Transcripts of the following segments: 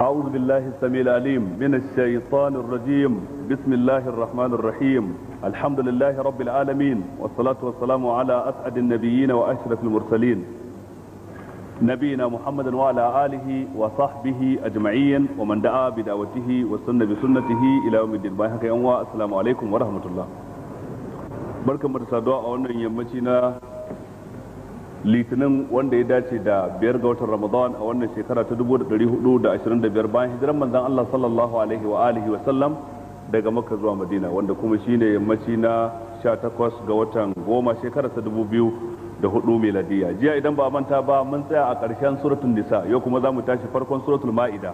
أعوذ بالله السميع العليم من الشيطان الرجيم. بسم الله الرحمن الرحيم. الحمد لله رب العالمين، والصلاة والسلام على أسعد النبيين وأشرف المرسلين نبينا محمد وعلى آله وصحبه أجمعين ومن دعا بدعوته وسن بسنته إلى يوم الدين. السلام عليكم ورحمة الله. بركة مرسادوا أولا يمتنا litinin wanda ya dace da 5 ga watan Ramadan a wannan shekara ta 1425 bayan hijiran manzon Allah sallallahu alaihi wa alihi wa sallam daga Makka zuwa Madina, wanda kuma shine yammaci na 18 ga watan 10 shekara ta 2004 miladiya. Jiya idan ba a manta ba mun tsaya a ƙarshen suratul nisa, yau kuma za mu tashi farkon suratul ma'ida.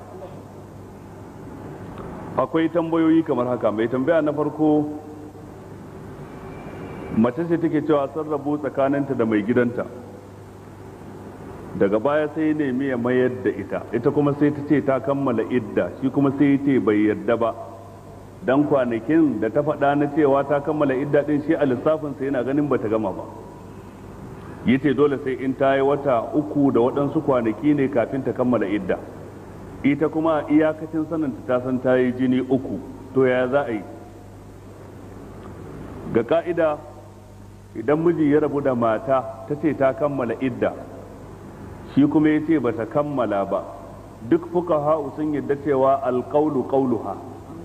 Akwai tambayoyi kamar haka. Mai tambaya na farko, mace ce take cewa sun rabu tsakaninta da mai gidanta, daga baya sai nemi ya mayar da ita kuma sai ta ce ta kammala idda, shi kuma sai ya ce bai yarda ba, dan kwanakin da ta faɗa na cewa ta kammala idda din shi a lissafinsa yana ganin bata gama ba, yace dole sai in ta yi wata 3 da waɗansu kwanaki ne kafin ta kammala idda. Ita kuma iyakacin saninta ta san ta yi jini 3, to ya za a yi? Ga ka'ida, idan miji ya rabu da mata ta ce ta kammala idda, shi kuma ya ce ba ta kammala ba, duk fuqaha sun yadda cewa alqawlu qawluha,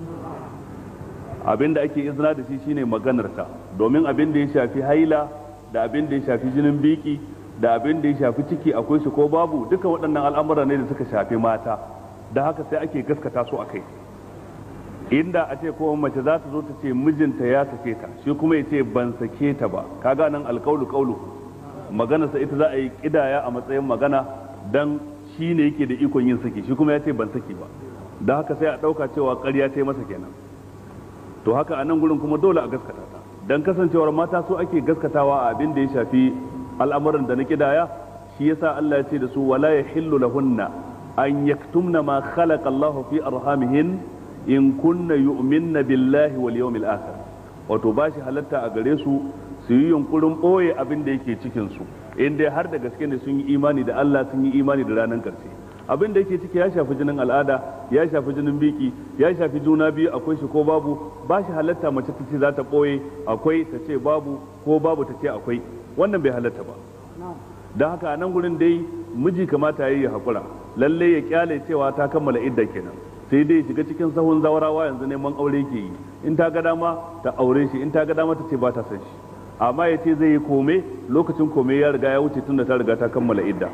abinda ake izina da shi shine maganarta, domin abin da ya shafi haila da abin da ya shafi jinin biki da abin da ya shafi ciki akwai shi ko babu, duka waɗannan al'amura ne da suka shafi mata, da haka sai ake gaskata su akai. Inda a ce kowa mace za ta zo ta ce mijinta ya sake ta, shi kuma ya ce ban sake ta ba, kaga nan alqawlu qawluhu, maganarsa ita za a yi kidaya a matsayin magana, dan shi ne yake da ikon yin saki, shi kuma ya ce ban saki ba, da haka sai a ɗauka cewa ƙarya ta yi masa kenan. To haka a nan gurin kuma dole a gaskata ta, dan kasancewar mata so ake gaskatawa a abin da ya shafi al'amuran da na kidaya. Shi yasa Allah ya ce da su wala yahillu lahunna an yaktumna ma khalaqa Allahu fi arhamihin in kunna yu'minna billahi wal yawmil akhir, wato ba shi halatta a gare su su yi yunkurin ɓoye abin da yake cikinsu, in dai har da gaske ne sun yi imani da Allah, sun yi imani da ranar ƙarshe. Abin da yake ciki ya shafi jinin al'ada, ya shafi jinin biki, ya shafi juna biyu, akwai shi ko babu, ba shi halatta mace ta ce za ta ɓoye akwai, ta ce babu, ko babu ta ce akwai, wannan bai halatta ba. Don haka a nan gurin dai miji kamata ya yi haƙura, lalle ya kyale cewa ta kammala idda kenan, sai dai shiga cikin sahun zawarawa yanzu neman aure ke yi, in ta ga dama ta aure shi, in ta ga dama ta ce ba ta san shi, amma ya ce zai yi kome, lokacin kome ya riga ya wuce tunda ta riga ta kammala idda.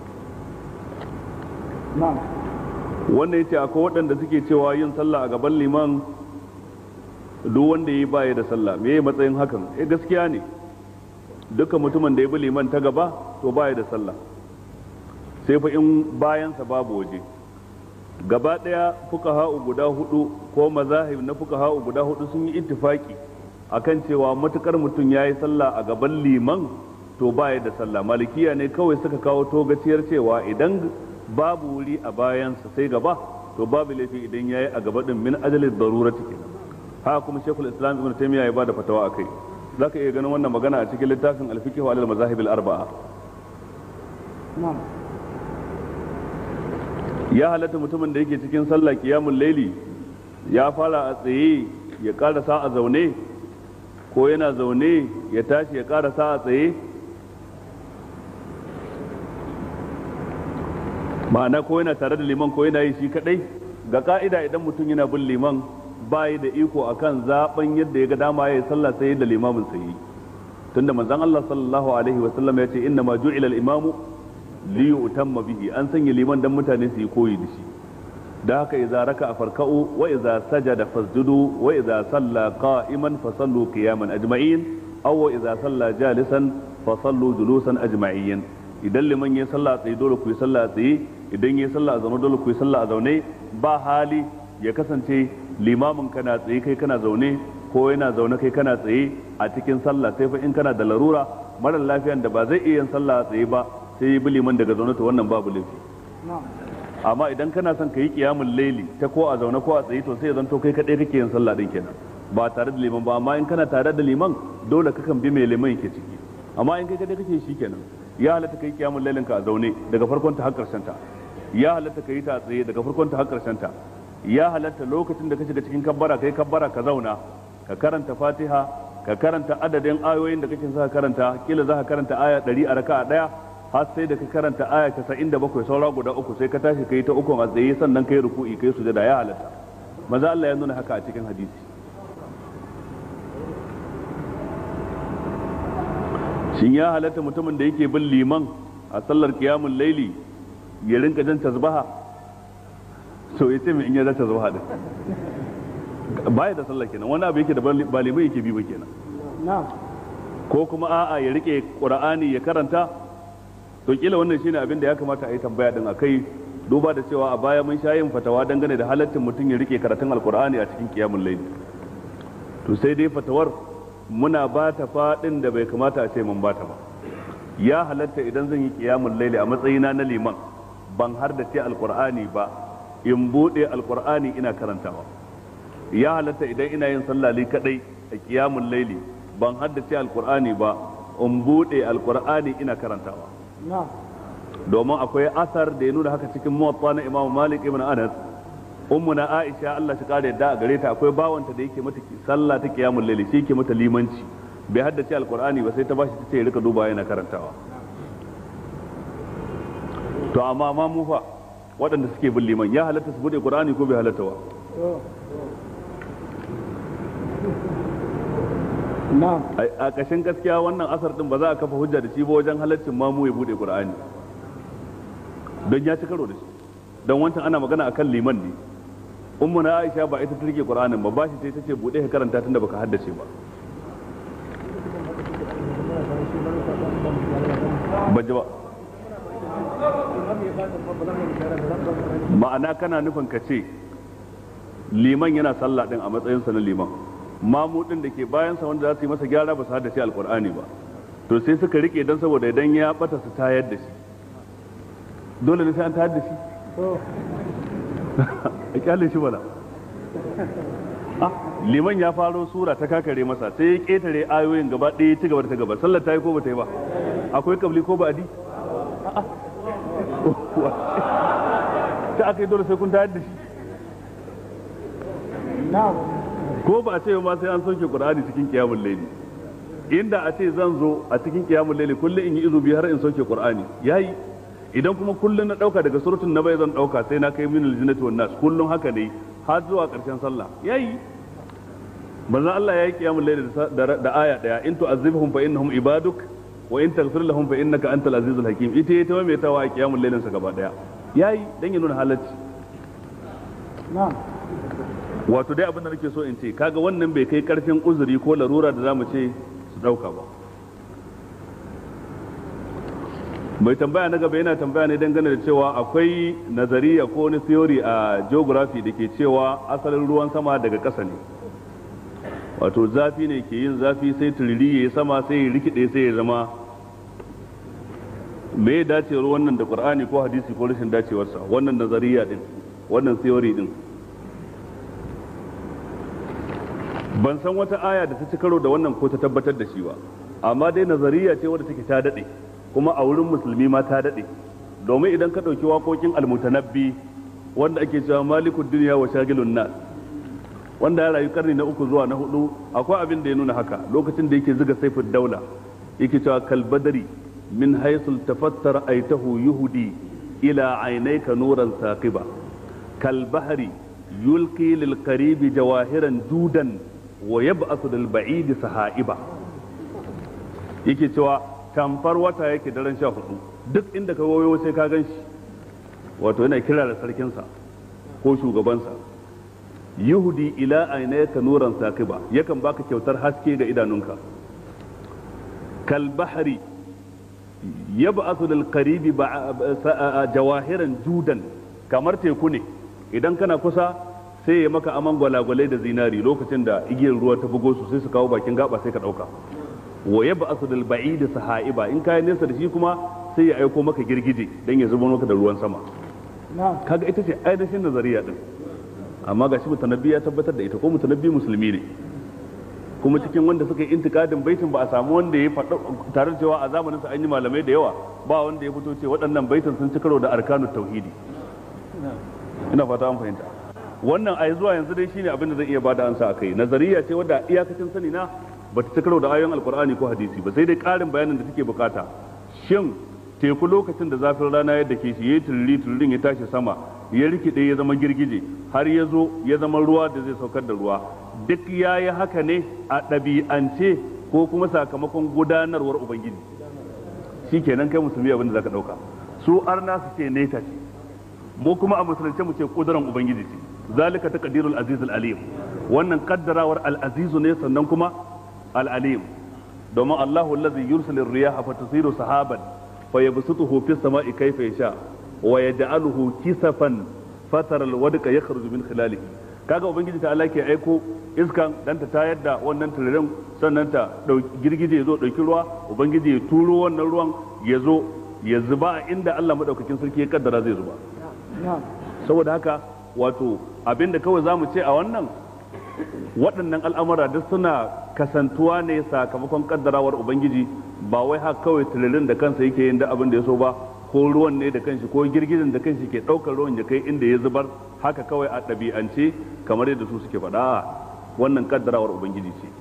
Wannan ya ce akwai waɗanda suke cewa yin sallah a gaban liman duk wanda ya yi baya da sallah, me ya matsayin hakan? Gaskiya ne, duka mutumin da ya bi liman ta gaba to baya da sallah, sai fa in bayansa babu waje. Gaba ɗaya fuqaha'u guda 4 ko mazahib na fuqaha'u guda 4 sun yi ittifaki akan cewa matukar mutum ya yi sallah a gaban liman to baya da sallah. Malikiya ne kawai suka kawo togaciyar cewa idan babu wuri a bayansa sai gaba, to babu laifi idan ya yi a gaba din min ajalin darurati kenan. Haka kuma Sheikhul Islam Ibn Taymiyyah ya bada fatawa akai. Zaka iya ganin wannan magana a cikin littafin Al-Fiqh wa al-Mazahib al-Arba'a. Ya halatta mutumin da yake cikin sallah qiyamul layli ya fara a tsaye ya karasa a zaune, ko yana zaune ya tashi ya karasa a tsaye, ma'ana ko yana tare da liman ko yana yi shi kadai. Ga ka'ida idan mutum yana bin liman bayi da iko akan zaben yadda ya ga dama ya yi sallah sai da limamin sai yi, tunda manzon Allah sallallahu alaihi wasallam ya ce inna ma ju'ila al-imamu li yu'tamma bihi, an sanya liman dan mutane su yi koyi da shi. da haka idza raka'a farka'u wa idza sajada fasjudu wa idza salla qa'iman fasallu qiyaman ajma'in aw idza salla jalisan fasallu julusan ajma'in. Idan liman ya salla tsaye dole ku yi salla tsaye, idan ya salla a zaune dole ku yi salla a zaune. Ba hali ya kasance limamin kana tsaye kai kana zaune, ko yana zaune kai kana tsaye a cikin sallah, sai fa in kana da larura, mara lafiyan da ba zai iya yin sallah tsaye ba sai bi liman daga zaune, to wannan babu laifi. Amma idan kana son ka yi qiyamul laili ta ko a zaune ko a tsaye, to sai ya zanto kai kadai kake yin sallah din kenan ba tare da liman ba. Amma in kana tare da liman dole kakan bi mai liman yake ciki, amma in kai kadai kake shi kenan ya halatta kai qiyamul lailin ka a zaune daga farkon ta har karshen ta. ya halatta ka yi ta tsaye daga farkon ta har karshen ta, ya halatta lokacin da ka shiga cikin kabbara kai kabbara ka zauna ka karanta Fatiha ka karanta adadin ayoyin da kake sa karanta, kila za ka karanta aya 100 a raka'a daya har sai da ka karanta aya 97 saura guda uku sai ka tashi kai ta uku a tsaye sannan kai ruku'i kai sujada, ya halatta. maza Allah ya nuna haka a cikin hadisi. Shin ya halatta mutumin da yake bin liman a sallar qiyamul laili ya rinka jan tasbaha? So yace mai in ya jan tasbaha din baya da sallar kenan, wani abu yake da ba liman yake bi ba kenan. Ko kuma a'a ya rike Qur'ani ya karanta, to kila wannan shine abin da ya kamata a yi tambaya din akai, duba da cewa a baya mun sha yin fatawa dangane da halaccin mutum ya rike karatun alkur'ani a cikin qiyamul layl. To sai dai fatawar muna ba ta fadin da bai kamata a ce mun ba ta ba. Ya halatta idan zan yi qiyamul layl a matsayina na liman ban har da ce alkur'ani ba in bude alkur'ani ina karantawa. Ya halatta idan ina yin sallah li kadai a qiyamul layl ban har da ce alkur'ani ba in bude alkur'ani ina karantawa. Domin akwai asar da ya nuna haka cikin muwatta na Imam Malik ibn Anas. Ummuna Aisha Allah shi kare yadda a gare ta, akwai bawanta da yake mata sallah ta qiyamul layl, shi yake mata limanci, bai haddace alqur'ani ba sai ta bashi tace ya rika duba yana karantawa. To amma ma mu fa waɗanda suke bin liman ya halatta su bude qur'ani ko bai halatta ba? A ƙashin gaskiya wannan asar din ba za a kafa hujja da shi ba wajen halaccin mamu ya bude qur'ani, don ya ci karo da shi. Don wancan ana magana akan liman ne, ummu na Aisha ba ita ta rike qur'anin ba shi sai ta ce bude ka karanta tunda baka haddace ba. Baje ba ma'ana kana nufin ka ce liman yana sallah din a matsayinsa na liman, mamu din da ke bayansa wanda za su yi masa gyara ba su haddace alqur'ani ba, to sai suka rike dan saboda idan ya bata su tayar da shi. Dole ne sai an tayar da shi a kyale shi bala. Liman ya faro sura ta kakare masa sai ya ketare ayoyin gaba ɗaya ci gaba da ta gaba, sallar ta yi ko ba ta yi ba? Akwai kabli ko ba adi? Ta aka yi dole sai kun tayar da shi ko ba a ce ma sai an sauke Qur'ani cikin qiyamul layli. Inda a ce zan zo a cikin qiyamul layli kullum in yi izu biyar in sauke Qur'ani yayi. Idan kuma kullum na dauka daga suratul nabai zan dauka sai na kai minal jinnati wan nas, kullum haka ne har zuwa karshen sallah yayi. Manzo Allah yayi qiyamul layli da aya daya, in tu'azzibhum fa innahum ibaduk wa in taghfir lahum fa innaka antal azizul hakim. Ita yayi ta mai tawa qiyamul laylin sa gaba daya yayi dan ya nuna halacci. Wato dai abin da nake so in ce, kaga wannan bai kai karfin uzuri ko larura da zamu ce su dauka ba. Mai tambaya na gaba yana tambaya ne dangane da cewa akwai nazariya ko wani theory a geography da ke cewa asalin ruwan sama daga ƙasa ne, wato zafi ne ke yin zafi sai turiri ya yi sama sai ya rikide sai ya zama. Me ya dacewar wannan da Qur'ani ko hadisi ko rashin dacewarsa, wannan nazariya din, wannan theory din? Ban san wata aya da ta ci karo da wannan ko ta tabbatar da shi ba, amma dai nazariya ce wadda take ta daɗe, kuma a wurin musulmi ma ta daɗe. Domin idan ka ɗauki waƙoƙin almutanabbi wanda ake cewa malikud duniya wa shagilun nas, wanda ya rayu karni na 3 zuwa na 4, akwai abin da ya nuna haka lokacin da yake zuga saifin daula, yake cewa kalbadari min haisul tafattar aitahu yuhudi ila ainaika nuran saqiba kalbahari yulqi lil qaribi jawahiran dudan wa yab'athu lil ba'idi sahaiba. Yake cewa tamfar wata yake daren 14, duk inda ka wayo sai ka gan shi, wato yana kira da sarkinsa ko shugabansa. Yuhudi ila ainaka nuran saqiba, yakan baka kyautar haske ga idanunka. Kal bahri yab'athu lil qaribi jawahiran judan, kamar teku ne idan kana kusa sai ya maka aman gwalagwalai da zinari, lokacin da igiyar ruwa ta bugo su sai su kawo bakin gaba sai ka dauka. Wa yab'athu lil ba'id sahaiba, in kai nesa da shi kuma sai ya aiko maka girgije dan ya zubo maka da ruwan sama. Kaga ita ce ainihin nazariya din, amma gashi mutanabbi ya tabbatar da ita, ko mutanabbi musulmi ne, kuma cikin wanda suka yi intikadin baitin ba a samu wanda ya faɗa, tare da cewa a zamanin sa an yi malamai da yawa, ba wanda ya fito ce waɗannan baitin sun ci karo da arkanut tauhidi. ina fata an fahimta. Wannan ai zuwa yanzu dai shine abin da zan iya bada ansa akai. Nazariya ce wadda iyakacin sani na bata ci karo da ayoyin alkur'ani ko hadisi ba, sai dai karin bayanin da take bukata. Shin teku lokacin da zafin rana ya dake shi yayi turirin ya tashi sama ya rikide ya zama girgije har ya zo ya zama ruwa da zai saukar da ruwa, duk yayi haka ne a ɗabi'ance ko kuma sakamakon gudanarwar ubangiji? Shikenan kai musulmi abin da zaka dauka. Su arna su ce neta ce, mu kuma a musulunce mu ce kudurar ubangiji ce. Zalika taqdirul aziz al alim. Wannan kaddarawar al aziz ne sannan kuma al alim. Domin Allahu allazi yursilu riyaha fatasiru sahaban fayabsutuhu fis sama'i kayfa yasha wa yaj'aluhu kisafan fatara al wadqa yakhruju min khilalihi. Kaga ubangiji ta Allah ke aiko iskan dan ta tayar da wannan turirin, sannan ta girgije ya zo dauki ruwa, ubangiji ya turo wannan ruwan ya zo ya zuba a inda Allah madaukakin sarki ya kaddara zai zuba. Saboda haka wato abinda kawai zamu ce a wannan, waɗannan al'amura duk suna kasantuwa ne sakamakon kaddarawar ubangiji, ba wai haka kawai turirin da kansa yake yin da abin da ya so ba, ko ruwan ne da kanshi ko girgizin da kanshi ke ɗaukar ruwan ya kai inda ya zubar haka kawai a ɗabi'ance kamar yadda su suke faɗa. Wannan kaddarawar ubangiji ce.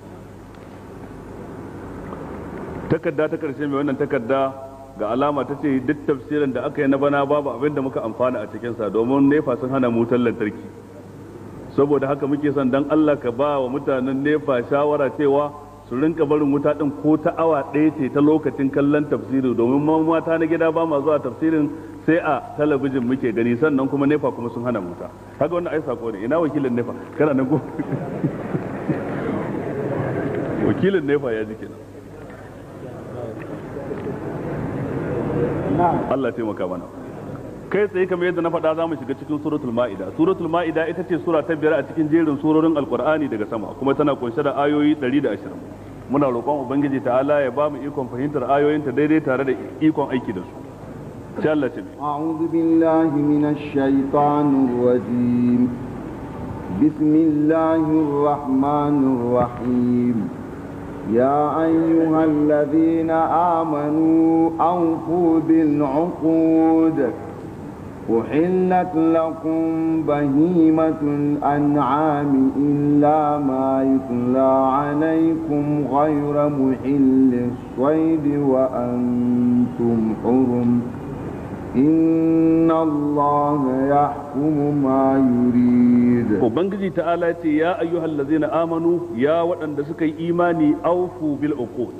Takarda ta karshe mai wannan takarda ga alama ta ce duk tafsirin da aka yi na bana babu abin da muka amfana a cikinsa, domin nefa sun hana mu wutar lantarki. Saboda haka muke son dan Allah ka ba wa mutanen nefa shawara cewa su rinka barin wuta din ko ta awa ɗaya ce ta lokacin kallon tafsiri, domin mata na gida ba ma zuwa tafsirin sai a talabijin muke gani, sannan kuma nefa kuma sun hana wuta. Haka wannan ai sako ne. Ina wakilin nefa? Kana nan ko wakilin nefa ya ji kenan. Allah taimaka mana. Kai tsaye kamar yadda na faɗa za mu shiga cikin suratul ma'ida. Suratul ma'ida ita ce sura ta 5 a cikin jerin surorin alkur'ani daga sama, kuma tana kunshe da ayoyi 120. Muna roƙon ubangiji ta'ala ya ba mu ikon fahimtar ayoyinta daidai tare da ikon aiki da su. Sai Allah ce a'udhu billahi minash shaitanir rajim. Bismillahir rahmanir rahim. يا أيها الذين آمنوا أوفوا بالعقود أحلت لكم بهيمة الأنعام إلا ما يتلى عليكم غير محل الصيد وأنتم حرم إن الله يحكم ما يريد. وبنجي تعالى يا أيها الذين آمنوا يا وأن دسكي إيماني أوفوا بالعقود.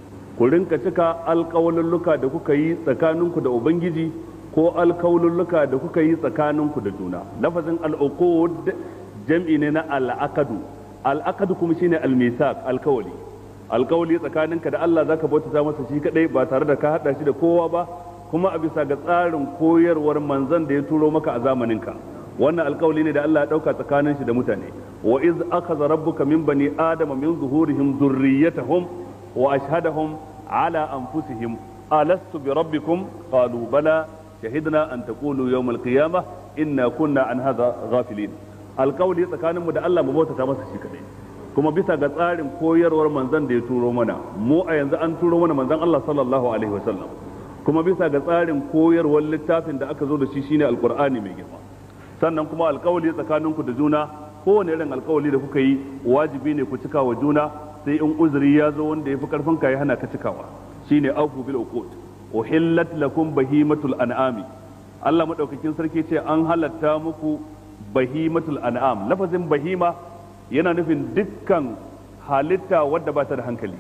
كلن كتكا القول لك دكوكي تكاننك دا وبنجي ko alkaululluka da kuka yi tsakaninku da juna. Lafazin al'uqud jam'i ne na al'aqadu. Al'aqadu kuma shine al-misaq, alkawali. Alkawali tsakaninka da Allah zaka bauta masa shi kadai ba tare da ka hada shi da kowa ba, kuma a bisa ga tsarin koyarwar manzon da ya turo maka a zamaninka. Wannan alkawali ne da Allah ya dauka tsakanin shi da mutane. Wa iz akhadha rabbuka min bani adama min zuhurihim dhurriyyatahum wa ashhadahum ala anfusihim alastu bi rabbikum qalu bala shahidna an taqulu yawm al-qiyamah inna kunna an hadha ghafilin. Alkawli tsakaninmu da Allah mu bautata masa shi kadai, kuma bisa ga tsarin koyarwar manzon da ya turo mana. Mu a yanzu an turo mana manzon Allah sallallahu alaihi wasallam, kuma bisa ga tsarin koyarwar littafin da aka zo da shi shine alqur'ani mai girma. Sannan kuma alkawli tsakaninku da juna, kowane irin alkawli da kuka yi wajibi ne ku cika wa juna, sai in uzuri ya zo wanda ya fi karfin ka ya hana ka cikawa, shine afu bil uqud. Uhillat lakum bahimatul an'ami. Allah madaukakin sarki ce an halatta muku bahimatul an'am. Lafazin bahima yana nufin dukkan halitta wadda ba ta da hankali,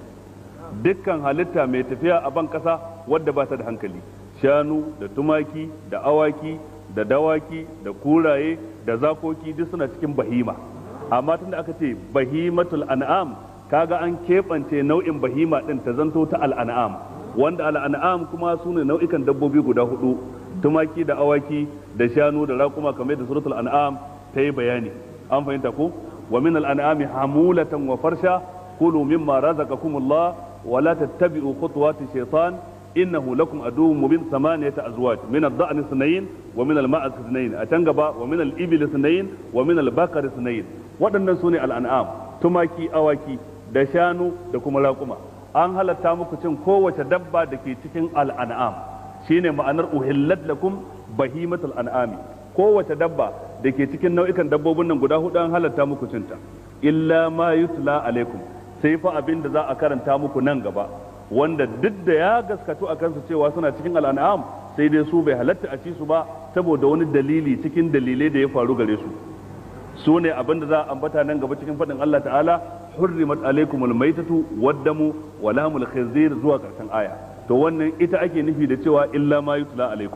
dukkan halitta mai tafiya a ban kasa wadda ba ta da hankali. Shanu da tumaki da awaki da dawaki da kuraye da zakoki duk suna cikin bahima. Amma tunda aka ce bahimatul an'am, kaga an keɓance nau'in bahima din ta zanto ta al'an'am, wanda al'an'am kuma su ne nau'ikan dabbobi guda 4, tumaki da awaki da shanu da raƙuma, kamar da suratul an'am ta yi bayani. An fahimta ko? Wa min al'an'ami hamulatan wa farsha kulu mimma razaqakumullah wa la tattabi'u khutuwati shaytan innahu lakum aduwwun mubin. 8 azwaj min ad-da'n ithnayn wa min al-ma'az ithnayn, a can gaba wa min al-ibil ithnayn wa min al-baqar ithnayn. Waɗannan su ne al'an'am, tumaki, awaki da shanu da kuma raƙuma. An halatta muku cin kowace dabba da ke cikin al'an'am, shine ma'anar uhillat lakum bahimatul an'ami. Kowace dabba da ke cikin nau'ikan dabbobin nan guda hudu an halatta muku cinta illa ma yutla alaikum sai fa abin da za a karanta muku nan gaba wanda duk da ya gaskatu a kansu cewa suna cikin al'an'am sai dai su bai halatta a ci su ba saboda wani dalili cikin dalilai da ya faru gare su su ne abin da za a ambata nan gaba cikin faɗin Allah ta'ala hurrimat alaikumul maitatu waddamu wa lahmul khinzir zuwa karshen aya to wannan ita ake nufi da cewa illa ma yutla alaikum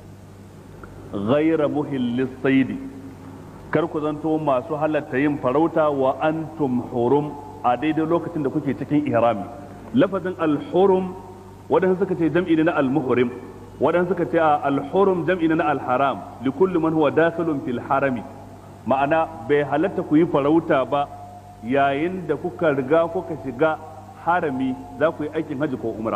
ghayra muhillis saidi kar ku zanto masu halatta yin farauta wa antum hurum a daidai lokacin da kuke cikin ihrami lafazin al-hurum wadanda suka ce jam'i ne na al-muhrim wadanda suka ce al-hurum jam'i ne na al-haram li kulli man huwa dakhilun fil harami ma'ana bai halatta ku yi farauta ba yayin da kuka riga kuka shiga harami za ku yi aikin haji ko umra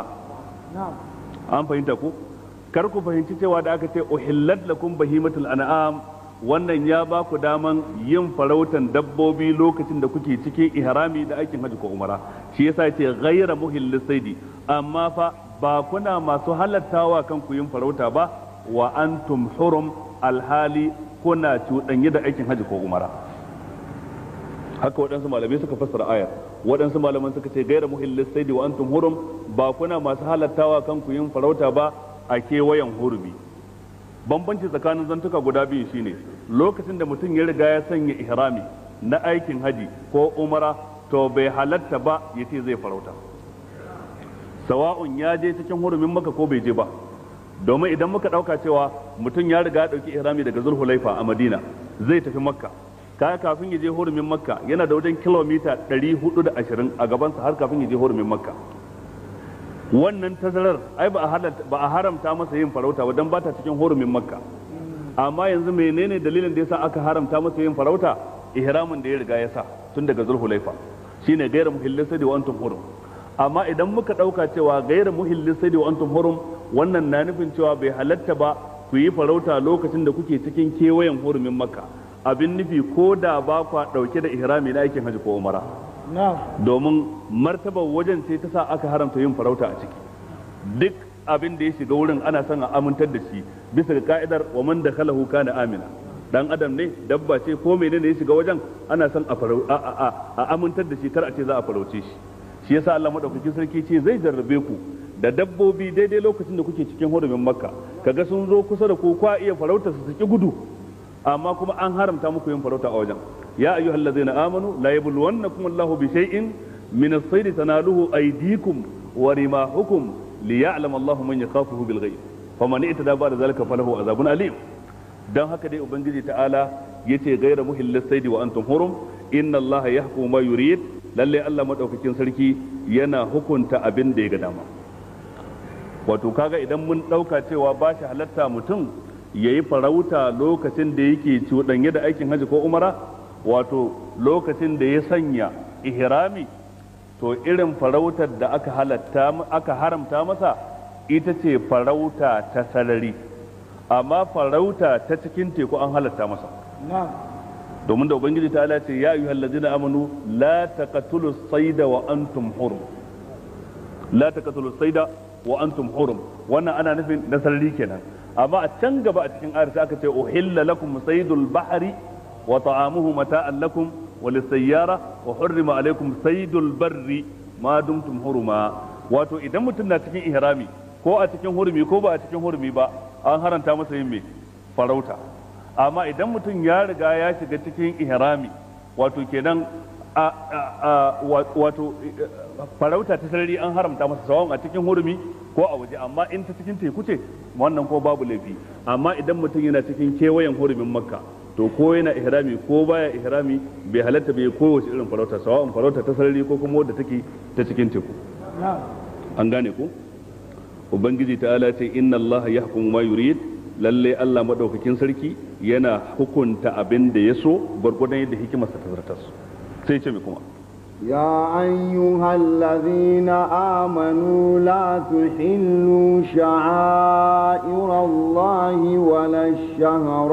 an fahimta ku kar ku fahimci cewa da aka ce uhillat lakum bahimatul an'am wannan ya ba ku daman yin farautan dabbobi lokacin da kuke cikin ihrami da aikin haji ko umara shi yasa ce ghayra muhillis saidi amma fa ba kuna masu halattawa kanku yin farauta ba wa antum hurum alhali kuna cuɗanye da aikin haji ko umara haka waɗansu malamai suka fassara ayar waɗansu malaman suka ce ghayra muhillis saidi wa antum hurum ba kuna masu halattawa kanku yin farauta ba a kewayen hurumi bambanci tsakanin zantuka guda biyu shine lokacin da mutum ya riga ya sanya ihrami na aikin haji ko umara to bai halatta ba ya ce zai farauta sawa'un ya je cikin hurumin maka ko bai je ba domin idan muka dauka cewa mutum ya riga ya dauki ihrami daga zulhulaifa a madina zai tafi makka kaya kafin ya je hurumin makka yana da wajen kilomita 420 a gabansa har kafin ya je hurumin makka wannan tazarar ai ba a haramta masa yin farauta ba dan bata cikin hurumin makka amma yanzu menene dalilin da yasa aka haramta masa yin farauta ihramin da ya riga ya sa tun daga zulhulaifa shine gairu muhillis sadi wa antum hurum amma idan muka dauka cewa gairu muhillis sadi wa antum hurum wannan na nufin cewa bai halatta ba ku yi farauta lokacin da kuke cikin kewayen hurumin makka abin nufi ko da ba kwa dauke da ihrami na aikin haji ko umara domin martabar wajen ce ta sa aka haramta yin farauta a ciki duk abin da ya shiga wurin ana son a amintar da shi bisa ga ka'idar wa man dakhalahu kana amina dan adam ne dabba ce ko menene ya shiga wajen ana son a amintar da shi kar a ce za a farauce shi shi yasa Allah madaukakin sarki ce zai jarrabe ku da dabbobi daidai lokacin da kuke cikin hurumin makka kaga sun zo kusa da ku kwa iya farauta su ki gudu amma kuma an haramta muku yin farauta a wajen ya ayyuhal ladzina amanu la yabluwannakum Allahu bi shay'in min as-sayd tanaluhu aydikum wa rimahukum liya'lam Allahu man yakhafuhu bil ghaib faman itada ba'da zalika falahu azabun alim dan haka dai ubangiji ta'ala yace ghayra muhillis sayd wa antum hurum inna Allaha yahkumu ma yurid lalle Allah madaukakin sarki yana hukunta abin da ya ga dama wato kaga idan mun dauka cewa ba shi halatta mutum yayi farauta lokacin da yake cuɗanye da aikin haji ko umara wato lokacin da ya sanya ihrami to irin farautar da aka haramta masa ita ce farauta ta sarari amma farauta ta cikin teku an halatta masa domin da ubangiji ta ce ya ayyuhal ladzina amanu la taqtulu sayda wa antum hurum la taqtulu sayda wa antum hurum wannan ana nufin na sarari kenan amma a can gaba a cikin ayar sai aka ce uhilla lakum saydul bahri wa ta'amuhu mata'an lakum wa lisayyara wa hurrima alaykum saydul barri ma dumtum huruma wato idan mutum na cikin ihrami ko a cikin hurumi ko ba a cikin hurumi ba an haranta masa yin me farauta amma idan mutum ya riga ya shiga cikin ihrami wato kenan wato farauta ta sarari an haramta masa sawan a cikin hurumi ko a waje amma in ta cikin teku ce wannan ko babu laifi amma idan mutum yana cikin kewayen hurumin makka to ko yana ihrami ko baya ihrami bai halatta bai kowace irin farauta sawan farauta ta sarari ko kuma wadda take ta cikin teku an gane ko ubangiji ta'ala ce inna allaha yahkumu ma yurid lalle Allah madaukakin sarki yana hukunta abin da ya so gwargwadon yadda hikimarsa ta zartar sai ce mai kuma يا أيها الذين آمنوا لا تحلوا شعائر الله ولا الشهر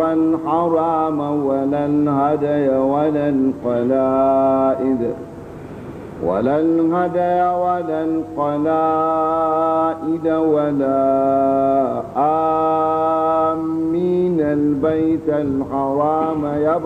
الحرام ولا الهدي ولا القلائد ولا الهدي ولا القلائد ولا آمين البيت الحرام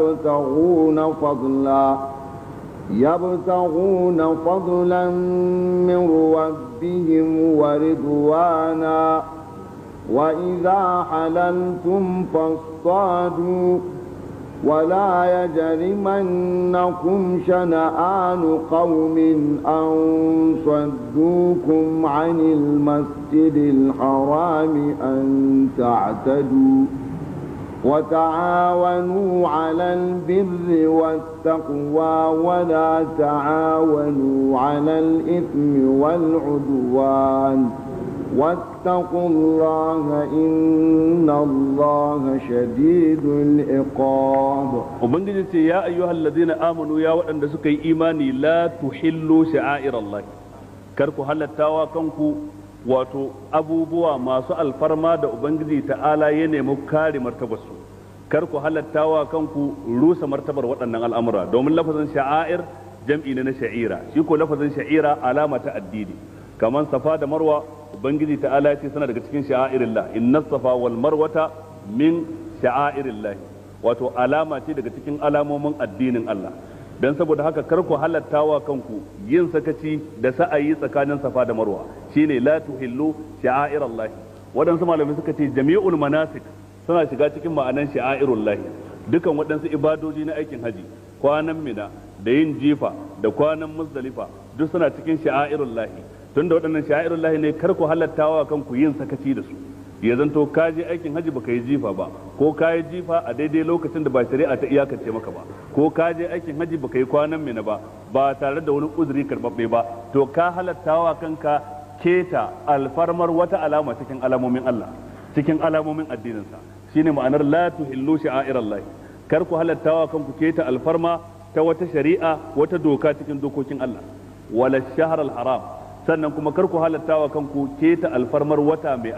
يبتغون فضلا من ربهم ورضوانا وإذا حللتم فاصطادوا ولا يجرمنكم شنآن قوم أن صدوكم عن المسجد الحرام أن تعتدوا وتعاونوا على البر والتقوى ولا تعاونوا على الإثم والعدوان واتقوا الله إن الله شديد العقاب. وبنجد يا أيها الذين آمنوا يا وأن سكي إيماني لا تحلوا شعائر الله كركو هل التاوى كنكو واتو أبو بوا ما سأل فرما دا وبنجد تعالى ينمو كاري مرتبسو كركو هل التاوى كنكو روس مرتبر وأن الأمر دوم لفظا شعائر جمعنا شعيرة شيكو لفظا شعيرة علامة الدين كمان صفا دا مروة ubangiji ta'ala ya ce suna daga cikin sha'airillah inna safa wal marwata min sha'airillah wato alama ce daga cikin alamomin addinin Allah dan saboda haka kar ku halattawa kanku yin sakaci da sa'ayi tsakanin safa da marwa shine la tuhillu sha'airallah wadansu malamai suka ce jami'ul manasik suna shiga cikin ma'anan sha'airullah dukan wadansu ibadoji na aikin haji kwanan mina da yin jifa da kwanan muzdalifa duk suna cikin sha'airullah tunda waɗannan sha'irullahi ne kar ku halattawa kanku yin sakaci da su ya zanto ka je aikin haji baka yi jifa ba ko ka yi jifa a daidai lokacin da ba shari'a ta iyakance maka ba ko ka je aikin haji baka yi kwanan mina ba tare da wani uzuri karbabbe ba to ka halattawa kanka keta alfarmar wata alama cikin alamomin Allah cikin alamomin addininsa shine ma'anar la tuhillu sha'airallahi kar ku halattawa kanku keta alfarma ta wata shari'a wata doka cikin dokokin Allah wala shahr al-haram sannan kuma kar ku halattawa kanku keta alfarmar wata mai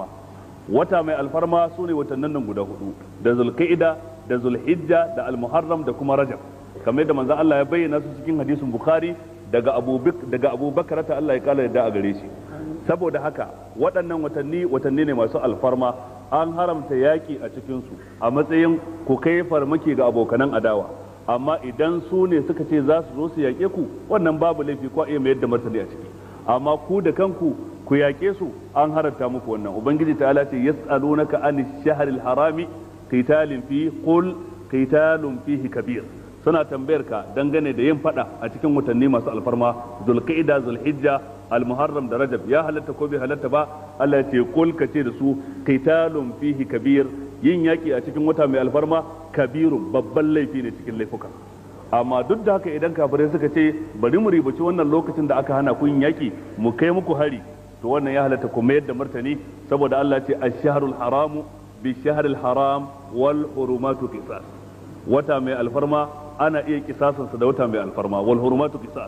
alfarma su ne watannin nan guda hudu da zulqa'ida da zulhijja da almuharram da kuma rajab kamar yadda manzon Allah ya bayyana su cikin hadisin bukhari daga abubakar ta Allah ya kala yadda a gare shi saboda haka waɗannan watanni ne masu alfarma an haramta yaki a cikin su a matsayin ku kai farmaki ga abokanan adawa amma idan su ne suka ce za su zo su yaƙe ku wannan babu laifi ko iya mayar da martani a ciki amma ku da kanku ku yaƙe su an haranta muku wannan ubangiji ta'ala ce yas'alunaka anis shahril harami qitalin fi qul qitalun fihi kabir suna tambayar ka dangane da yin fada a cikin watanni masu alfarma zulqa'ida zulhijja almuharram da rajab ya halatta ko bai halatta ba Allah ya ce qul ka ce da su qitalun fihi kabir yin yaƙi a cikin wata mai alfarma kabirun babban laifi ne cikin laifuka amma duk da haka idan kafirai suka ce bari mu ribaci wannan lokacin da aka hana ku yin yaki mu kai muku hari to wannan ya halatta ku mayar da martani saboda Allah ce ash-shahrul haramu bi shahril haram wal hurumatu qisas wata mai alfarma ana iya kisasan sa da wata mai alfarma wal hurumatu qisas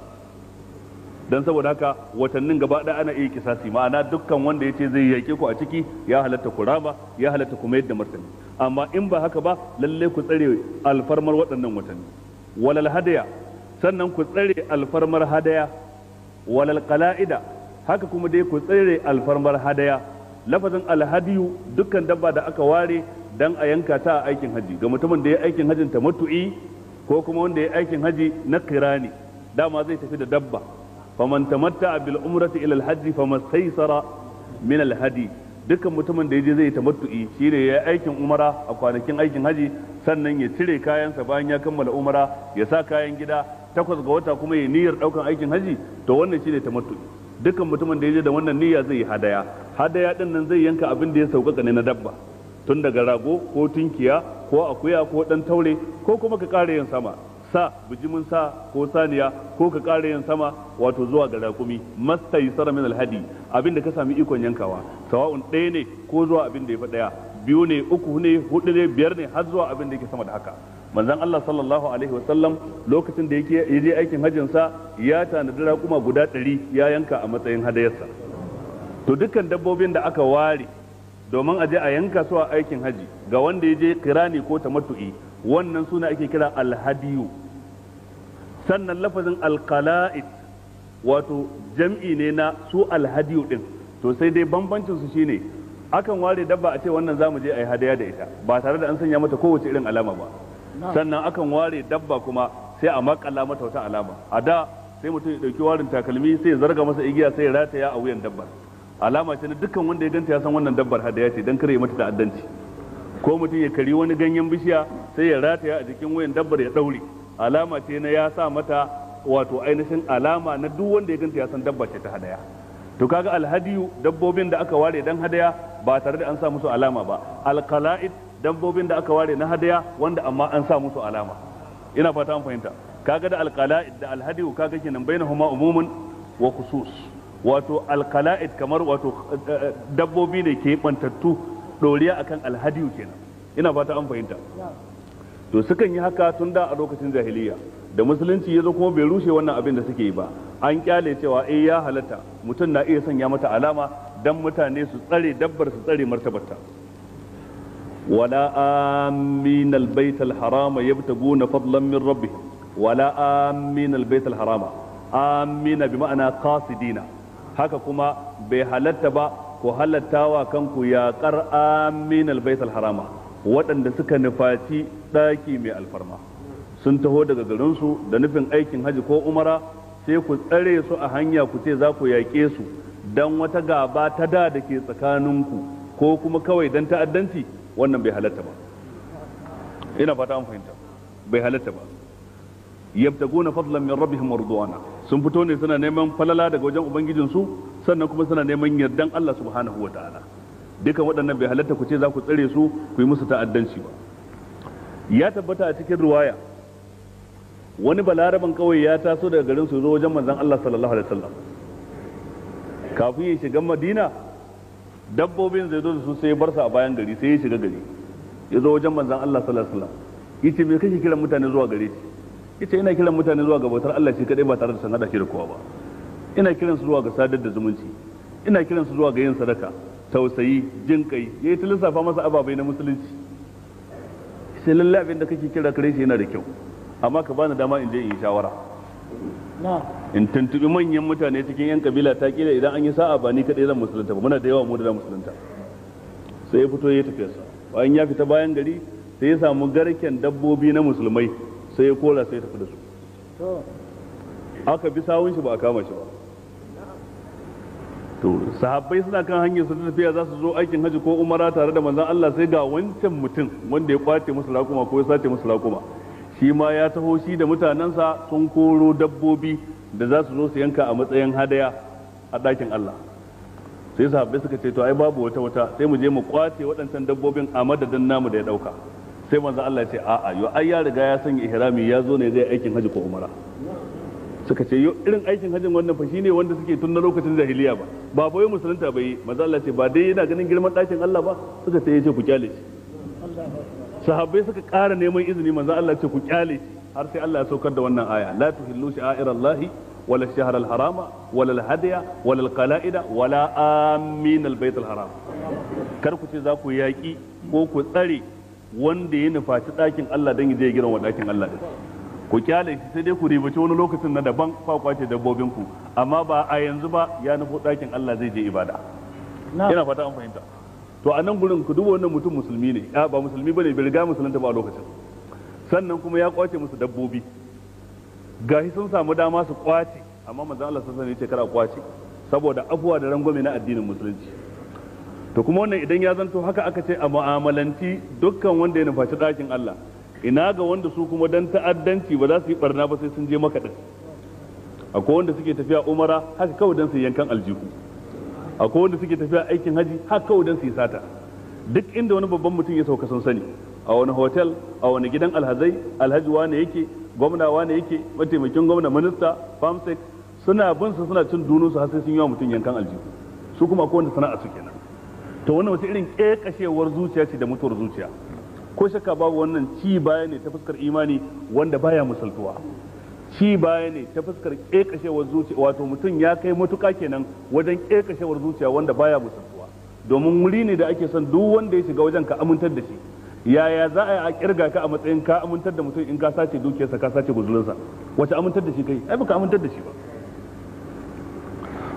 dan saboda haka watannin gaba ɗaya ana iya kisasi ma'ana dukkan wanda yace zai yake ku a ciki ya halatta ku raba ya halatta ku mayar da martani amma in ba haka ba lalle ku tsare alfarmar waɗannan watanni walal hadaya sannan ku tsare alfarmar hadaya walal qala'ida haka kuma dai ku tsare alfarmar hadaya lafazin alhadiyu dukkan dabba da aka ware dan a yanka ta a aikin haji ga mutumin da ya aikin hajin tamattu'i ko kuma wanda ya aikin haji na qirani dama zai tafi da dabba faman tamatta'a bil umrati ila al hajji famastaysara min al hadi dukkan mutumin da yaje zai tamattu'i shine ya aikin umara a kwanakin aikin haji sannan ya cire kayansa bayan ya kammala umara ya sa kayan gida 8 ga wata kuma ya niyyar daukan aikin haji to wannan shine tamattu'i dukkan mutumin da yaje da wannan niyya zai yi hadaya din nan zai yanka abin da ya sauƙaƙa ne na dabba tun daga rago ko tunkiya ko akuya ko dan taure ko kuma ka ƙara yin sama sa bijimin sa ko saniya ko ka ƙara yin sama wato zuwa ga rakumi mastaysara min alhadi abin da ka sami ikon yankawa sawa'un ɗaya ne ko zuwa abin da ya fi ɗaya 2 ne 3 ne 4 ne 5 ne har zuwa abin da yake sama da haka manzon Allah sallallahu alaihi wasallam lokacin da yake yaje aikin hajjin sa ya tanadi raƙuma guda 100 ya yanka a matsayin hadayarsa to dukkan dabbobin da aka ware domin aje a yanka su a aikin haji ga wanda yaje kirani ko tamattu'i wannan suna ake kira alhadiyu sannan lafazin alqala'id wato jam'i ne na su alhadiyu din, to sai dai bambancin su shine akan ware dabba a ce wannan zamu je a yi hadaya da ita ba tare da an sanya mata kowace irin alama ba, sannan akan ware dabba kuma sai a makalla mata wata alama. A da sai mutum ya dauki warin takalmi sai ya zarga masa igiya sai ya rataya a wuyan dabbar, alama ce na dukkan wanda ya ganta ya san wannan dabbar hadaya ce dan kare mata ta'addanci. Ko mutum ya kari wani ganyen bishiya sai ya rataya a jikin wuyan dabbar ya daure, alama ce na ya sa mata wato ainihin alama na duk wanda ya ganta ya san dabba ce ta hadaya. To kaga alhadiyu dabbobin da aka ware dan hadaya ba tare da an sa musu alama ba, alqala'id dabbobin da aka ware na hadaya wanda amma an sa musu alama. Ina fata an fahimta. Kaga da alqala'id da alhadiyu kaga kenan bainahuma umumun wa khusus. Wato alqala'id kamar wato dabbobi ne ke bantattu doriya akan alhadiyu kenan. Ina fata an fahimta. To sukan yi haka tun da a lokacin jahiliya, da musulunci ya zo kuma bai rushe wannan abin da suke yi ba, an kyale cewa ya halatta mutum na iya sanya mata alama dan mutane su tsare dabbar su tsare martabarta. wala amin albayt alharama yabtaguna fadlan min rabbihim wala amin albayt alharama, amina bi ma'ana qasidina. Haka kuma bai halatta ba ko halattawa kanku yaƙar amin albayt alharama, waɗanda suka nufaci ɗaki mai alfarma, sun taho daga garinsu da nufin aikin haji ko umara, sai ku tsare su a hanya ku ce za ku yaƙe su don wata gaba ta da ke tsakaninku ko kuma kawai don ta'addanci, wannan bai halatta ba. Ina fata an fahimta, bai halatta ba. Yabtaguna fadlan min rabbihim wa ridwana, sun fito ne suna neman falala daga wajen ubangijinsu, sannan kuma suna neman yardan Allah subhanahu wa ta'ala. Dukan waɗannan bai halatta ku ce za ku tsare su ku yi musu ta'addanci ba. Ya tabbata a cikin ruwaya wani balaraban kawai ya taso daga garin su zo wajen manzon Allah sallallahu alaihi wasallam. Kafin ya shiga Madina, dabbobin zai zo da su sai ya bar su a bayan gari, sai ya shiga gari ya zo wajen manzon Allah sallallahu alaihi wasallam. Yace me kake kiran mutane zuwa gare shi? Yace ina kiran mutane zuwa ga bautar Allah shi kadai ba tare da san hada shi da kowa ba. Ina kiran su zuwa ga sadar da zumunci, ina kiran su zuwa ga yin sadaka, tausayi, jin kai. Yayi ta lissafa masa ababai na musulunci. Sai lalle abin da kake kira kare shi yana da kyau, amma ka bani dama in je in yi shawara, in tuntubi manyan mutane cikin yan kabila ta kila idan an yi sa'a ba ni kadai zan musulunta ba, muna da yawa mu da musulunta. Sai ya fito ya tafi sa, bayan ya fita bayan gari sai ya samu garken dabbobi na musulmai, sai ya kora sai ya tafi da su. Aka bi sawun shi ba a kama shi ba. To sahabbai suna kan hanyar su tafiya za su zo aikin haji ko umara tare da manzon Allah, sai ga wancan mutum wanda ya kwace musu raƙuma ko ya sace musu raƙuma, shi ma ya taho shi da mutanensa sun koro dabbobi da za su zo su yanka a matsayin hadaya a ɗakin Allah. Sai sahabbai suka ce to ai babu wata sai mu je mu kwace waɗancan dabbobin a madadin namu da ya ɗauka. Sai manzon Allah ya ce a'a yo ai ya riga ya sanya ihrami ya zo ne zai aikin haji ko umara. Suka ce yo irin aikin hajjin wannan fa shine wanda suke tun na lokacin jahiliya ba fa wai musulunta bai. Manzo Allah ce ba dai yana ganin girman ɗakin Allah ba? Suka ce yace ku kyale shi. Sahabbai suka ƙara neman izini, manzo Allah ce ku kyale shi, har sai Allah ya saukar da wannan aya, la tuhillu sha'airallahi wala ash-shahr al-harama wala al-hadiya wala al-qala'ida wala amin al-bayt al-haram. Kar ku ce za ku yaki ko ku tsare wanda ya nufaci ɗakin Allah dan ya je giran wa ɗakin Allah din. Ku kyale shi, sai dai ku ribaci wani lokacin na daban kwa kwace dabbobin ku, amma ba a yanzu ba ya nufo ɗakin Allah zai je ibada. Ina fata an fahimta. To a nan gurin ku duba wannan mutum musulmi ne, ba musulmi bane, bai riga musulunta ba a lokacin. Sannan kuma ya kwace musu dabbobi, gashi sun samu dama su kwace, amma manzon Allah sallallahu alaihi wasallam ya ce kar a kwace saboda afuwa da rangwame na addinin musulunci. To kuma wannan idan ya zanto haka aka ce a mu'amalanci dukkan wanda ya nufaci ɗakin Allah, ina ga wanda su kuma dan ta'addanci ba za su yi barna ba sai sun je maka din. Akwai wanda suke tafiya umara haka kawai dan su yankan aljihu, akwai wanda suke tafiya aikin haji haka kawai dan su yi sata. Duk inda wani babban mutum ya sauka sun sani, a wani hotel, a wani gidan alhazai, alhaji wane yake, gwamna wane yake, mataimakin gwamna, minista, famsek, suna bin su suna cin dunu su har sai sun yi wa mutum yankan aljihu. Su kuma akwai wanda sana'a su kenan. To wannan wata irin kekashewar zuciya ce da mutuwar zuciya. Ko shakka babu wannan ci baya ne ta fuskar imani wanda baya musaltuwa. Ci baya ne ta fuskar kekashewar zuciya, wato mutum ya kai matuka kenan wajen kekashewar zuciya wanda baya musaltuwa. Domin wuri ne da ake son duk wanda ya shiga wajen ka amintar da shi. Yaya za a yi a kirga ka a matsayin ka amintar da mutum in ka sace dukiyarsa ka sace guzurinsa? Wace amintar da shi kai? Ai baka amintar da shi ba.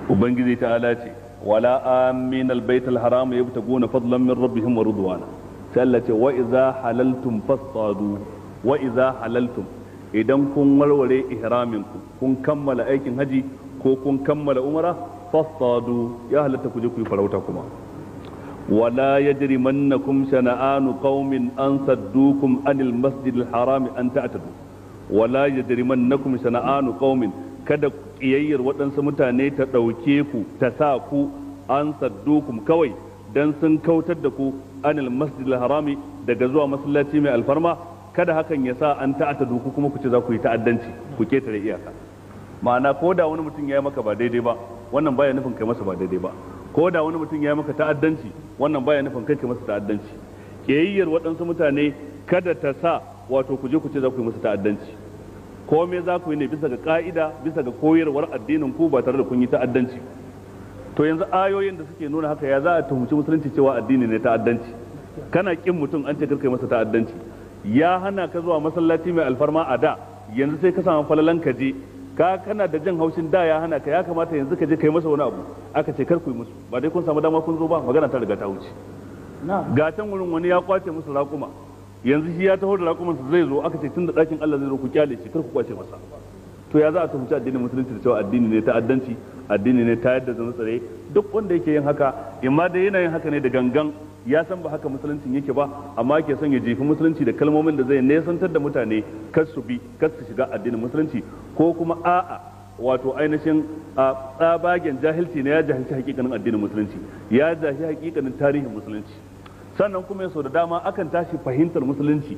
ubangiji ta'ala ce wala amin albayt alharam yabtaguna fadlan min rabbihim wa ridwana sai Allah ce wa idza halaltum fasadu wa idza halaltum idan kun warware ihramin ku kun kammala aikin haji ko kun kammala umra fasadu ya halatta ku je ku yi farauta kuma wala yajrimannakum shana'anu qaumin an saddukum anil masjidil haram an ta'tadu wala yajrimannakum shana'anu qaumin kada kiyayyar waɗansu mutane ta ɗauke ku ta sa ku an saddukum kawai dan sun kautar da ku anil masjidil harami daga zuwa masallaci mai alfarma kada hakan ya sa an ta'tadu ku kuma ku ce za ku yi ta'addanci ku ketare iyaka ma'ana ko da wani mutum ya yi maka ba daidai ba wannan baya nufin kai masa ba daidai ba ko da wani mutum ya yi maka ta'addanci wannan baya nufin kai masa ta'addanci kiyayyar waɗansu mutane kada ta sa wato ku je ku ce za ku yi masa ta'addanci komai za ku yi ne bisa ga ka'ida bisa ga koyarwar addinin ku ba tare da kun yi ta'addanci to yanzu ayoyin da suke nuna haka ya za a tuhumci musulunci cewa addini ne ta'addanci kana kin mutum an ce kar kai masa ta'addanci ya hana ka zuwa masallaci mai alfarma a da yanzu sai ka samu falalan ka je ka kana da jin haushin da ya hana ka ya kamata yanzu ka je kai masa wani abu aka ce kar ku yi musu ba dai kun samu dama kun zo ba magana ta riga ta wuce ga can wurin wani ya kwace musu raƙuma yanzu shi ya taho da raƙumansa zai zo aka ce tun da ɗakin Allah zai zo ku kyale shi kar ku kwace masa to ya za a tuhumci addinin musulunci da cewa addini ne ta'addanci addini ne ta yadda zan tsare duk wanda yake yin haka imma dai yana yin haka ne da gangan ya san ba haka musuluncin yake ba amma yake son ya jefi musulunci da kalmomin da zai nesantar da mutane kar su bi kar su shiga addinin musulunci ko kuma a'a wato ainihin a tsabagen jahilci ne ya jahilci hakikanin addinin musulunci ya jahilci hakikanin tarihin musulunci sannan kuma yaso da dama akan tashi fahimtar musulunci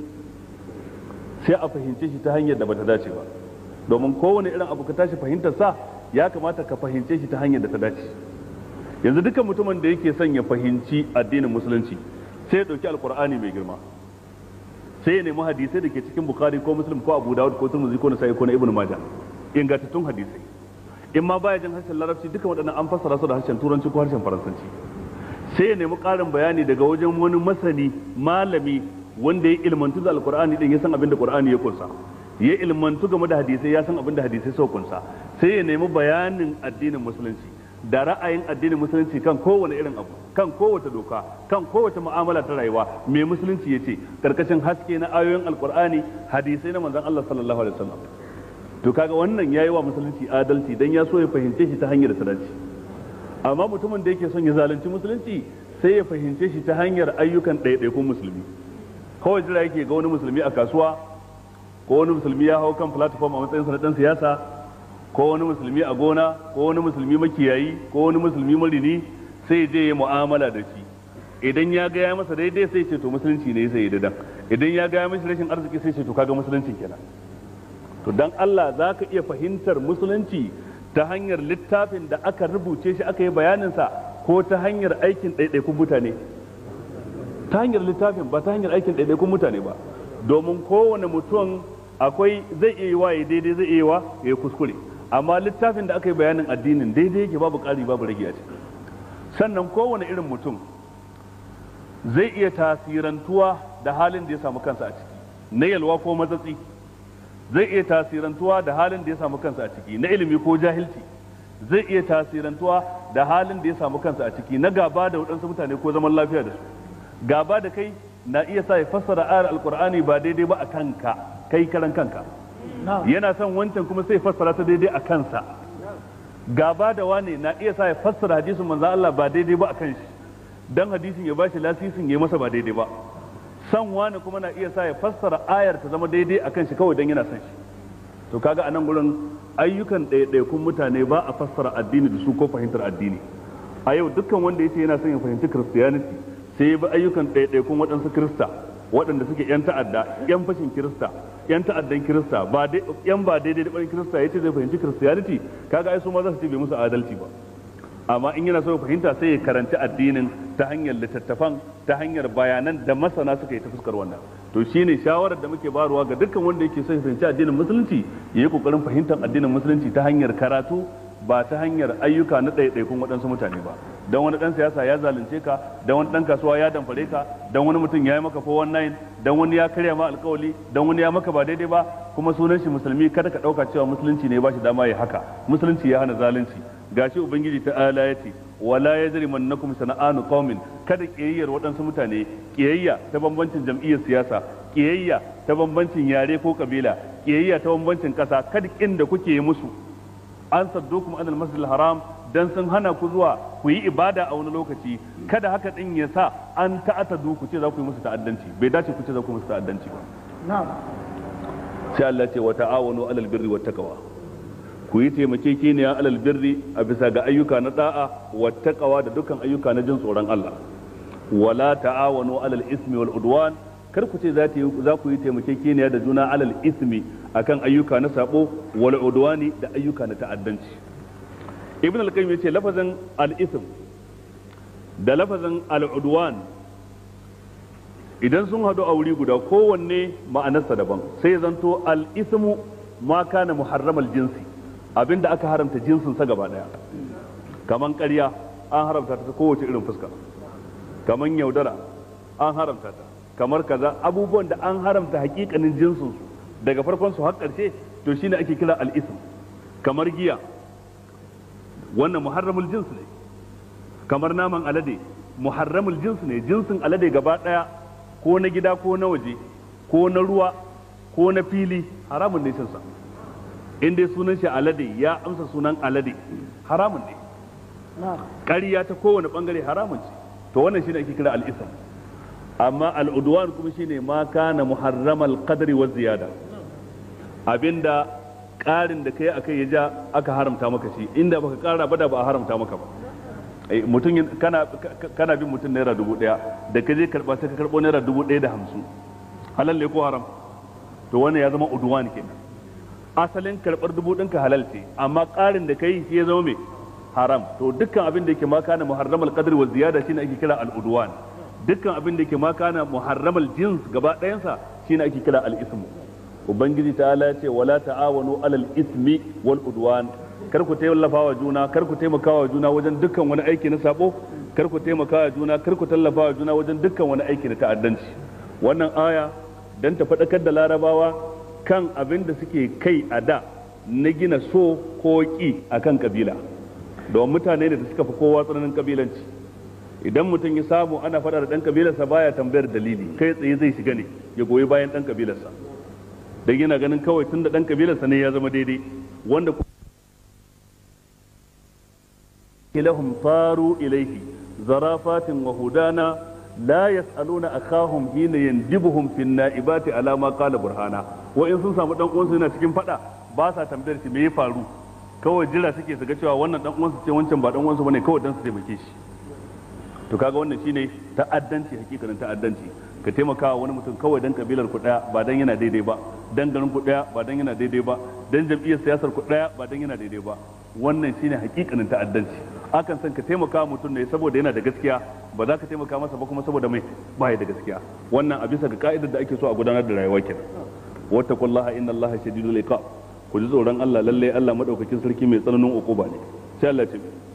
sai a fahimce shi ta hanyar da bata dace ba domin kowane irin abu ka tashi fahimtar sa ya kamata ka fahimce shi ta hanyar da ta dace yanzu dukkan mutumin da yake son ya fahimci addinin musulunci sai ya dauki alkur'ani mai girma sai ya nemi hadisai da ke cikin bukhari ko muslim ko abu dawud ko tirmidhi ko nasa'i ko na ibnu majah ingantattun hadisai in ma baya jin harshen larabci duka waɗannan an fassara su da harshen turanci ko harshen faransanci sai ya nemi ƙarin bayani daga wajen wani masani malami wanda ya ilmantu da alkur'ani din ya san abin da qur'ani ya kunsa ya ilmantu game da hadisai ya san abin da hadisai suka kunsa sai ya nemi bayanin addinin musulunci da ra'ayin addinin musulunci kan kowane irin abu kan kowace doka kan kowace mu'amala ta rayuwa mai musulunci ya ce karkashin haske na ayoyin alkur'ani hadisai na manzon Allah sallallahu alaihi wasallam to kaga wannan yayi wa musulunci adalci dan ya so ya fahimce shi ta hanyar da ta dace amma mutumin da yake son ya zalunci musulunci sai ya fahimce shi ta hanyar ayyukan ɗaiɗaikun musulmi kawai jira yake ga wani musulmi a kasuwa ko wani musulmi ya hau kan platform a matsayin sa na dan siyasa ko wani musulmi a gona ko wani musulmi makiyayi ko wani musulmi marini sai je ya mu'amala da shi idan ya ga ya masa daidai sai ce to musulunci ne sai ya dadan idan ya ga ya mishi rashin arziki sai ce to kaga musulunci kenan to dan Allah zaka iya fahimtar musulunci ta hanyar littafin da aka rubuce shi aka yi bayaninsa ko ta hanyar aikin ɗaiɗaikun mutane ta hanyar littafin ba ta hanyar aikin ɗaiɗaikun mutane ba domin kowane mutum akwai zai iya yi wa ya daidai zai iya yi wa ya kuskure amma littafin da aka yi bayanin addinin daidai yake babu ƙari babu rage a ciki sannan kowane irin mutum zai iya tasirantuwa da halin da ya samu kansa a ciki na yalwa ko matsatsi zai iya tasirantuwa da halin da ya samu kansa a ciki na ilimi ko jahilci zai iya tasirantuwa da halin da ya samu kansa a ciki na gaba da waɗansu mutane ko zaman lafiya da su gaba da kai na iya sa ya fassara ayar alkur'ani ba daidai ba a kanka kai karan kanka yana son wancan kuma sai fassara ta daidai a kansa gaba da wane na iya sa ya fassara hadisin manzo Allah ba daidai ba a kan shi dan hadisin ya bashi lasisin ya yi masa ba daidai ba san wani kuma na iya sa ya fassara ayar ta zama daidai akan shi kawai dan yana son shi to kaga anan gurin ayyukan ɗaiɗaikun mutane ba a fassara addini da su ko fahimtar addini a yau dukkan wanda yace yana son ya fahimci Christianity sai ya bi ayyukan ɗaiɗaikun waɗansu Kirista waɗanda suke yan ta'adda yan fashin Kirista yan ta'addan Kirista ba dai yan ba daidai da ɓarin Kirista yace zai fahimci Christianity kaga ai su ma za su ce bai musu adalci ba amma in yana so ya fahimta sai ya karanci addinin ta hanyar littattafan ta hanyar bayanan da masana suka yi ta fuskar wannan to shine shawarar da muke baruwa ga dukkan wanda yake so ya fahimci addinin musulunci ya yi kokarin fahimtar addinin musulunci ta hanyar karatu ba ta hanyar ayyuka na ɗaiɗaikun waɗansu mutane ba don wani ɗan siyasa ya zalunce ka don wani ɗan kasuwa ya damfare ka don wani mutum ya yi maka 419 don wani ya karya ma alkawali don wani ya maka ba daidai ba kuma sunan shi musulmi kada ka ɗauka cewa musulunci ne ba shi dama ya haka musulunci ya hana zalunci gashi ubangiji ta'ala yace wala yajrimannakum sana'anu qaumin, kada kiyayyar waɗansu mutane, kiyayya ta bambancin jam'iyyar siyasa, kiyayya ta bambancin yare ko kabila, kiyayya ta bambancin ƙasa, kada kin da kuke yi musu an saddukum anil masjidil haram dan sun hana ku zuwa ku yi ibada a wani lokaci, kada haka din ya sa an ta'atadu ku ce za ku yi musu ta'addanci, bai dace ku ce za ku yi musu ta'addanci ba. na'am sai Allah ce wa ta'awanu alal birri wat taqwa, ku yi taimakekeniya alal birri a bisa ga ayyuka na da'a wat taqwa da dukkan ayyuka na jin tsoron Allah. Wala ta'awanu alal ismi wal udwan, kar ku ce za ku yi taimakekeniya da juna alal ismi akan ayyuka na sabo wal udwani da ayyuka na ta'addanci. Ibn al-Qayyim yace lafazin al-ism da lafazin al-udwan idan sun hadu a wuri guda kowanne ma'anarsa daban, sai zanto al-ismu ma kana muharramal jinsi, abinda aka haramta jinsin sa gaba daya, kaman ƙarya an haramta ta kowace irin fuska, kaman yaudara an haramta ta, kamar kaza abubuwan da an haramta hakikanin jinsin su daga farkon su har karshe, to shine ake kira al-ism. Kamar giya wannan muharramul jins ne, kamar naman alade muharramul jins ne, jinsin alade gaba daya ko na gida ko na waje ko na ruwa ko na fili haramun ne cinsa, in dai sunan shi alade ya amsa sunan alade haramun ne. ƙarya ta kowane bangare haramun ce, to wannan shine ake kira al-ism. amma al-udwan kuma shine ma kana muharramal qadri wa ziyada, abinda ƙarin da kai akai ya ja aka haramta maka shi, inda baka ƙara ba da ba a haramta maka ba. mutum kana bin mutum naira 1000 da ka je karba sai ka karbo naira 1050, halal ne ko haram? to wannan ya zama udwan kenan. asalin karbar 1000 ka halal ce, amma ƙarin da kai shi ya zama me haram. to dukkan abin da yake ma kana muharramal qadri wa ziyada shine ake kira al-udwan, dukkan abin da yake ma kana muharramal jins gaba ɗayansa shine ake kira al-ismu. ubangiji ta'ala ya ce wala ta'awanu alal ismi wal udwan, kar ku tallafa wa juna, kar ku taimaka wa juna wajen dukkan wani aiki na sabo, kar ku taimaka wa juna, kar ku tallafa wa juna wajen dukkan wani aiki na ta'addanci. wannan aya dan ta faɗakar da larabawa kan abin da suke kai a da na gina so ko ki akan kabila, don mutane da suka fi kowa tsananin kabilanci. idan mutum ya samu ana faɗa da ɗan kabilarsa baya tambayar dalili, kai tsaye zai shiga ne ya goyi bayan ɗan kabilarsa, dan yana ganin kawai tun da ɗan kabilarsa ne ya zama daidai. wanda لهم طاروا إليه زرافات وهدانا لا يسألون أخاهم حين يندبهم في النائبات على ما قال برهانا. وإن sun samu dan uwansu yana cikin fada ba sa tambayar shi me ya faru, kawai jira suke su ga cewa wannan dan uwansu ce wancan ba dan uwansu bane, kawai dan su taimake shi. to kaga wannan shine ta'addanci, hakikanin ta'addanci. ka taimaka wani mutum kawai dan kabilar ku daya ba dan yana daidai ba, dan garin ku daya ba dan yana daidai ba, dan jam'iyyar siyasar ku daya ba dan yana daidai ba, wannan shine hakikanin ta'addanci. akan san ka taimaka mutum ne saboda yana da gaskiya, ba za ka taimaka masa ba kuma saboda mai baya da gaskiya. wannan a bisa ga ka'idar da ake so a gudanar da rayuwa kenan. wattaqullaha innallaha shadidul iqab, ku ji tsoron Allah, lalle Allah madaukakin sarki mai tsananin ukuba ne. sai Allah ce